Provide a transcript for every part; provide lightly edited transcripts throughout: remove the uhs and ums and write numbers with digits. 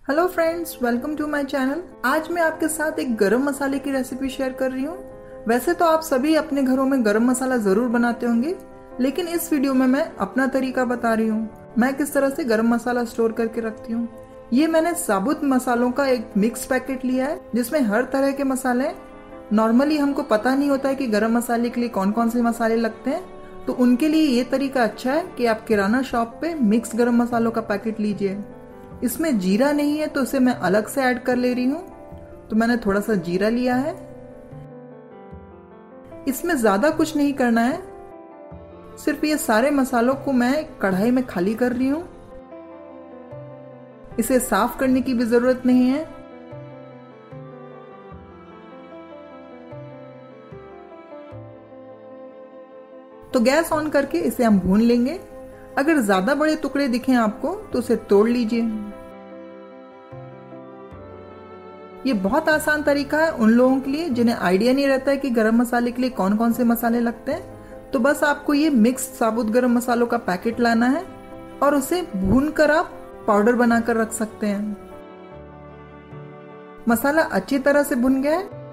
Hello friends, welcome to my channel. आज मैं आपके साथ एक गरम मसाले की रेसिपी शेयर कर रही हूँ। वैसे तो आप सभी अपने घरों में गरम मसाला जरूर बनाते होंगे, लेकिन इस वीडियो में मैं अपना तरीका बता रही हूँ मैं किस तरह से गरम मसाला स्टोर करके रखती हूँ। ये मैंने साबुत मसालों का एक मिक्स पैकेट लिया है जिसमें हर तरह के मसाले। नॉर्मली हमको पता नहीं होता है कि गरम मसाले के लिए कौन कौन से मसाले लगते हैं, तो उनके लिए ये तरीका अच्छा है कि आप किराना शॉप पे मिक्स गरम मसालों का पैकेट लीजिए। इसमें जीरा नहीं है तो इसे मैं अलग से ऐड कर ले रही हूँ। तो मैंने थोड़ा सा जीरा लिया है। इसमें ज्यादा कुछ नहीं करना है, सिर्फ ये सारे मसालों को मैं कढ़ाई में खाली कर रही हूँ। इसे साफ करने की भी जरूरत नहीं है। तो गैस ऑन करके इसे हम भून लेंगे। अगर ज्यादा बड़े टुकड़े दिखें आपको तो उसे तोड़ लीजिए। ये बहुत आसान तरीका है उन लोगों के लिए जिन्हें आइडिया नहीं रहता है कि गरम मसाले के लिए कौन कौन से मसाले लगते हैं। तो बस आपको ये मिक्स साबुत गरम मसालों का पैकेट लाना है और उसे भून कर आप पाउडर बनाकर रख सकते हैं। मसाला अच्छी तरह से भुन गया है।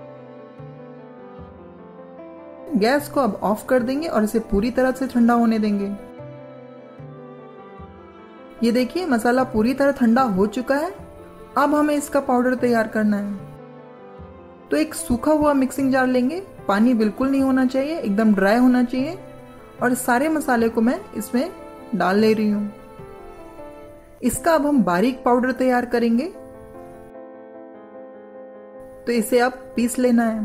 गैस को अब ऑफ कर देंगे और इसे पूरी तरह से ठंडा होने देंगे। ये देखिए, मसाला पूरी तरह ठंडा हो चुका है। अब हमें इसका पाउडर तैयार करना है। तो एक सूखा हुआ मिक्सिंग जार लेंगे। पानी बिल्कुल नहीं होना चाहिए, एकदम ड्राई होना चाहिए। और सारे मसाले को मैं इसमें डाल ले रही हूं। इसका अब हम बारीक पाउडर तैयार करेंगे। तो इसे अब पीस लेना है।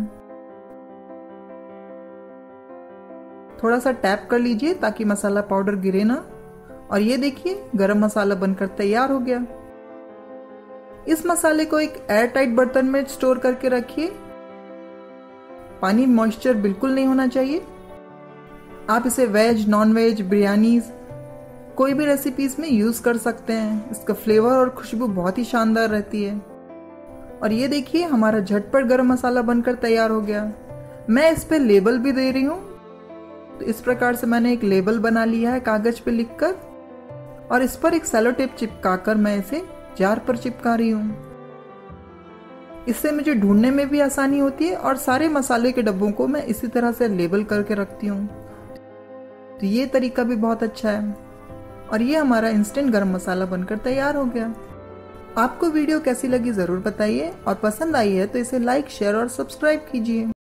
थोड़ा सा टैप कर लीजिए ताकि मसाला पाउडर गिरे ना। और ये देखिए, गरम मसाला बनकर तैयार हो गया। इस मसाले को एक एयर टाइट बर्तन में स्टोर करके रखिए। पानी मॉइस्चर बिल्कुल नहीं होना चाहिए। आप इसे वेज, नॉन वेज, बिरयानी, कोई भी रेसिपीज में यूज कर सकते हैं। इसका फ्लेवर और खुशबू बहुत ही शानदार रहती है। और ये देखिए, हमारा झटपट गरम मसाला बनकर तैयार हो गया। मैं इस पे लेबल भी दे रही हूँ। तो इस प्रकार से मैंने एक लेबल बना लिया है कागज पे लिखकर, और इस पर एक सेलो टेप चिपकाकर मैं इसे जार पर चिपका रही हूँ। इससे मुझे ढूंढने में भी आसानी होती है और सारे मसाले के डब्बों को मैं इसी तरह से लेबल करके रखती हूँ। तो ये तरीका भी बहुत अच्छा है। और ये हमारा इंस्टेंट गरम मसाला बनकर तैयार हो गया। आपको वीडियो कैसी लगी जरूर बताइए, और पसंद आई है तो इसे लाइक, शेयर और सब्सक्राइब कीजिए।